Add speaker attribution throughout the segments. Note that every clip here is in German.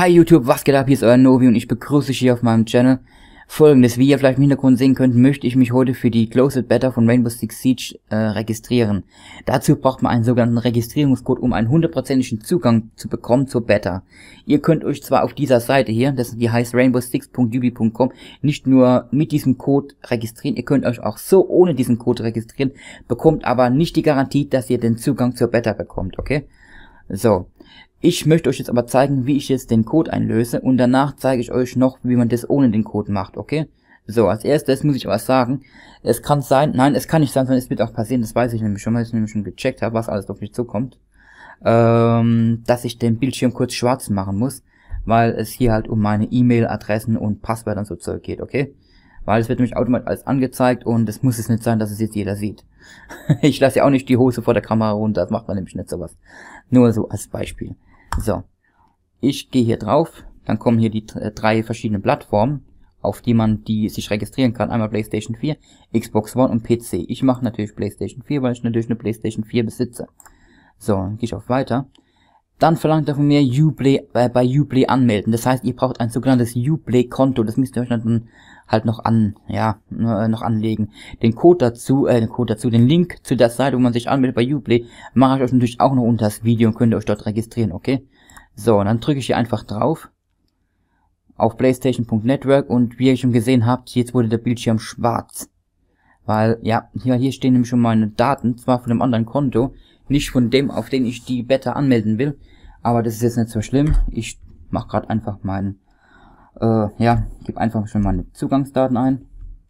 Speaker 1: Hi YouTube, was geht ab? Hier ist euer Novi und ich begrüße dich hier auf meinem Channel. Folgendes, wie ihr vielleicht im Hintergrund sehen könnt, möchte ich mich heute für die Closed Beta von Rainbow Six Siege registrieren. Dazu braucht man einen sogenannten Registrierungscode, um einen 100%igen Zugang zu bekommen zur Beta. Ihr könnt euch zwar auf dieser Seite hier, die heißt rainbowsix.ubi.com, nicht nur mit diesem Code registrieren, ihr könnt euch auch so ohne diesen Code registrieren, bekommt aber nicht die Garantie, dass ihr den Zugang zur Beta bekommt, okay? So. Ich möchte euch jetzt aber zeigen, wie ich jetzt den Code einlöse und danach zeige ich euch noch, wie man das ohne den Code macht, okay? So, als erstes muss ich aber sagen, es kann sein, nein, es kann nicht sein, sondern es wird auch passieren, das weiß ich nämlich schon, weil ich nämlich schon gecheckt habe, was alles auf mich zukommt, dass ich den Bildschirm kurz schwarz machen muss, weil es hier halt um meine E-Mail-Adressen und Passwörter und so Zeug geht, okay? Weil es wird nämlich automatisch alles angezeigt und es muss jetzt nicht sein, dass es jetzt jeder sieht. Ich lasse ja auch nicht die Hose vor der Kamera runter, das macht man nämlich nicht sowas. Nur so als Beispiel. So, ich gehe hier drauf, dann kommen hier die drei verschiedenen Plattformen, auf die man sich registrieren kann. Einmal PlayStation 4, Xbox One und PC. Ich mache natürlich PlayStation 4, weil ich natürlich eine PlayStation 4 besitze. So, dann gehe ich auf Weiter. Dann verlangt er von mir bei Uplay anmelden. Das heißt, ihr braucht ein sogenanntes Uplay-Konto. Das müsst ihr euch dann halt noch anlegen. Den Link zu der Seite, wo man sich anmeldet bei Uplay, mache ich euch natürlich auch noch unter das Video und könnt ihr euch dort registrieren, okay? So, dann drücke ich hier einfach drauf auf PlayStation.network und wie ihr schon gesehen habt, jetzt wurde der Bildschirm schwarz. Weil, ja, hier stehen nämlich schon meine Daten, zwar von einem anderen Konto, nicht von dem, auf den ich die Beta anmelden will, aber das ist jetzt nicht so schlimm. Ich mache gerade einfach meinen, gebe einfach schon meine Zugangsdaten ein.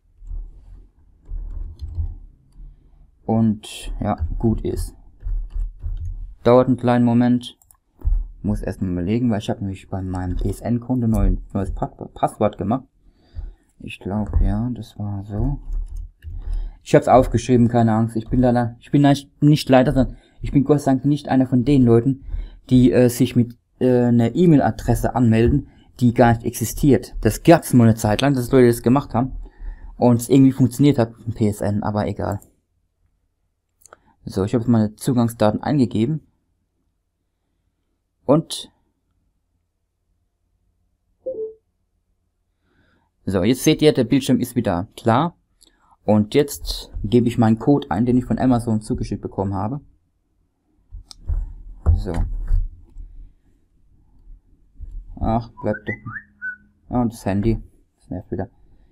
Speaker 1: Und, ja, gut ist. Dauert einen kleinen Moment. Muss erstmal überlegen, weil ich habe nämlich bei meinem PSN-Konto neues Passwort gemacht. Ich glaube, ja, das war so. Ich habe es aufgeschrieben, keine Angst. Ich bin nicht leider, sondern ich bin Gott sei Dank nicht einer von den Leuten, die sich mit einer E-Mail-Adresse anmelden, die gar nicht existiert. Das gab's mal eine Zeit lang, dass Leute das gemacht haben und es irgendwie funktioniert hat mit dem PSN, aber egal. So, ich habe jetzt meine Zugangsdaten eingegeben und so, jetzt seht ihr, der Bildschirm ist wieder klar. Und jetzt gebe ich meinen Code ein, den ich von Amazon zugeschickt bekommen habe. So. Ach, bleibt doch. Und das Handy. Das nervt wieder.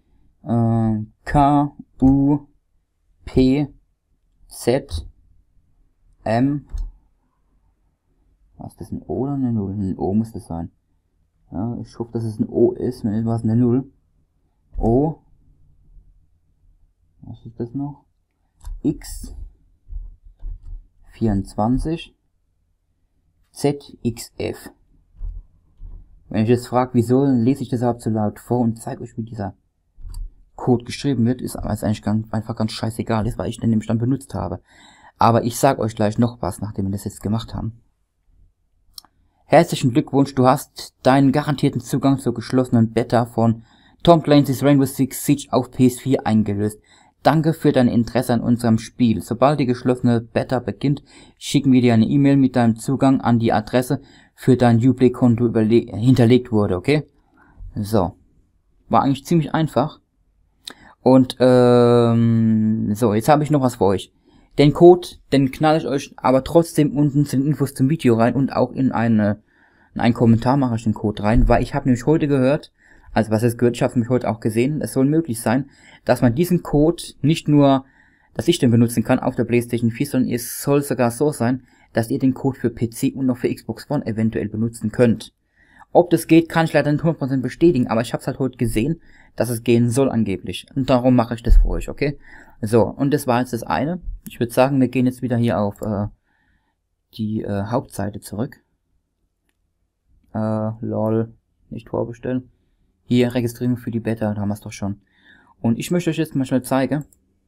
Speaker 1: K-U-P-Z-M. Was ist das, ein O oder eine 0? Ein O muss das sein. Ja, ich hoffe, dass es ein O ist, wenn etwas eine 0. O. Was ist das noch? X24 ZXF. Wenn ich jetzt frage, wieso, dann lese ich das überhaupt so laut vor und zeige euch, wie dieser Code geschrieben wird, ist aber eigentlich einfach ganz scheißegal, ist, weil ich den nämlich dann benutzt habe. Aber ich sage euch gleich noch was, nachdem wir das jetzt gemacht haben. Herzlichen Glückwunsch, du hast deinen garantierten Zugang zur geschlossenen Beta von Tom Clancy's Rainbow Six Siege auf PS4 eingelöst. Danke für dein Interesse an unserem Spiel. Sobald die geschlossene Beta beginnt, schicken wir dir eine E-Mail mit deinem Zugang an die Adresse, für dein Uplay-Konto hinterlegt wurde, okay? So. War eigentlich ziemlich einfach. Und, so, jetzt habe ich noch was für euch. Den Code, den knall ich euch aber trotzdem unten zu den Infos zum Video rein und auch in einen Kommentar mache ich den Code rein, weil ich habe nämlich heute gehört, also was es gehört, ich habe es nämlich heute auch gesehen, es soll möglich sein, dass man diesen Code nicht nur, dass ich den benutzen kann auf der PlayStation 4, sondern es soll sogar so sein, dass ihr den Code für PC und noch für Xbox One eventuell benutzen könnt. Ob das geht, kann ich leider nicht 100% bestätigen, aber ich habe es halt heute gesehen, dass es gehen soll angeblich. Und darum mache ich das für euch, okay? So, und das war jetzt das eine. Ich würde sagen, wir gehen jetzt wieder hier auf die Hauptseite zurück. Lol, nicht vorbestellen. Hier, Registrierung für die Beta, da haben wir es doch schon. Und ich möchte euch jetzt mal schnell zeigen.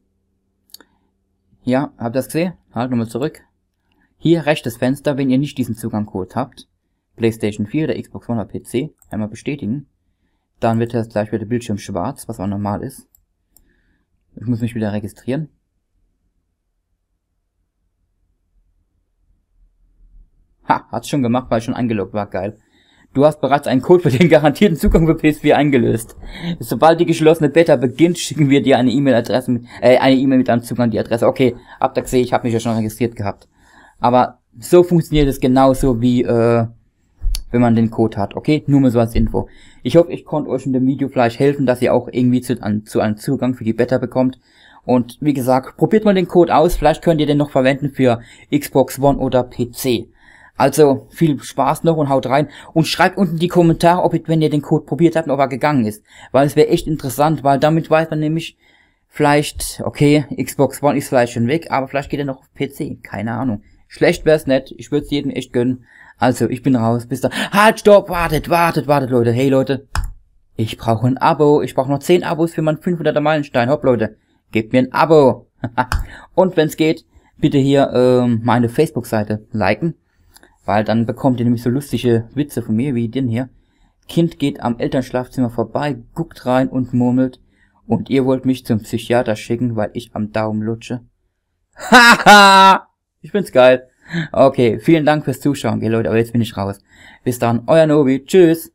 Speaker 1: Ja, habt ihr das gesehen? Halt nochmal zurück. Hier rechtes Fenster, wenn ihr nicht diesen Zugangscode habt. PlayStation 4 oder Xbox One oder PC. Einmal bestätigen. Dann wird jetzt gleich wieder der Bildschirm schwarz, was auch normal ist. Ich muss mich wieder registrieren. Ha, hat's schon gemacht, weil ich schon eingeloggt war, geil. Du hast bereits einen Code für den garantierten Zugang für PS4 eingelöst. Sobald die geschlossene Beta beginnt, schicken wir dir eine E-Mail-Adresse mit, eine E-Mail mit einem Zugang an die Adresse. Okay, habt ihr gesehen, ich habe mich ja schon registriert gehabt. Aber so funktioniert es genauso wie, wenn man den Code hat. Okay, nur mal so als Info. Ich hoffe, ich konnte euch in dem Video vielleicht helfen, dass ihr auch irgendwie zu einem Zugang für die Beta bekommt. Und wie gesagt, probiert mal den Code aus. Vielleicht könnt ihr den noch verwenden für Xbox One oder PC. Also, viel Spaß noch und haut rein. Und schreibt unten die Kommentare, ob ihr, wenn ihr den Code probiert habt, ob er gegangen ist. Weil es wäre echt interessant, weil damit weiß man nämlich vielleicht, okay, Xbox One ist vielleicht schon weg, aber vielleicht geht er noch auf PC. Keine Ahnung. Schlecht wär's nicht. Ich würde es jedem echt gönnen. Also, ich bin raus. Bis dann. Halt, stopp, wartet, Leute. Hey, Leute. Ich brauche ein Abo. Ich brauche noch 10 Abos für meinen 500er Meilenstein. Hopp, Leute. Gebt mir ein Abo. Und wenn's geht, bitte hier meine Facebook-Seite liken. Weil dann bekommt ihr nämlich so lustige Witze von mir, wie den hier. Kind geht am Elternschlafzimmer vorbei, guckt rein und murmelt. Und ihr wollt mich zum Psychiater schicken, weil ich am Daumen lutsche. Haha! Ich find's geil. Okay, vielen Dank fürs Zuschauen, gell Leute, aber jetzt bin ich raus. Bis dann, euer Nobi. Tschüss.